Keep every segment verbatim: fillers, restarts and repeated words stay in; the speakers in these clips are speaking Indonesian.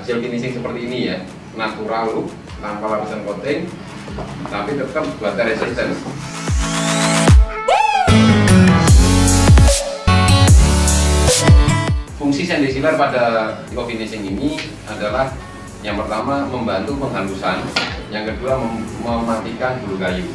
hasil finishing seperti ini ya, natural look tanpa lapisan coating, tapi tetap water resistant. Fungsi sanding sealer pada eco finishing ini adalah yang pertama membantu penghalusan, yang kedua mem mematikan bulu kayu.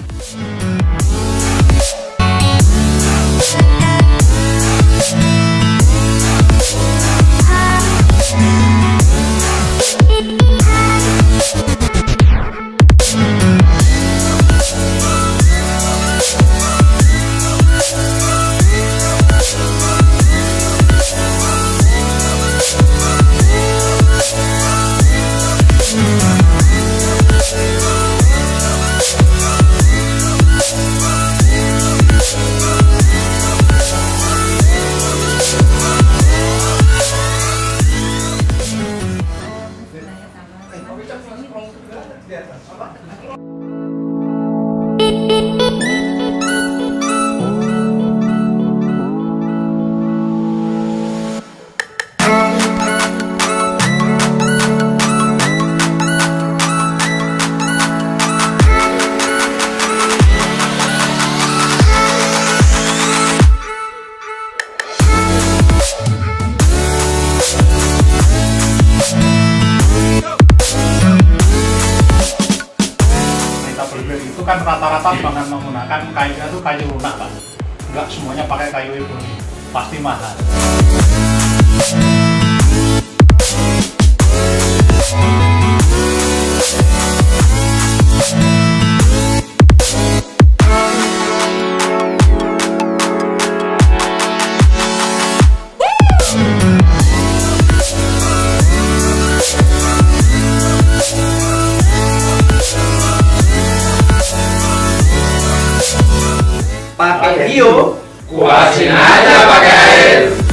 Itu kan rata-rata dengan menggunakan kayunya itu kayu lunak, Pak. Enggak semuanya pakai kayu ebony, pasti mahal. Pakai bio, Kuasin aja pakai air.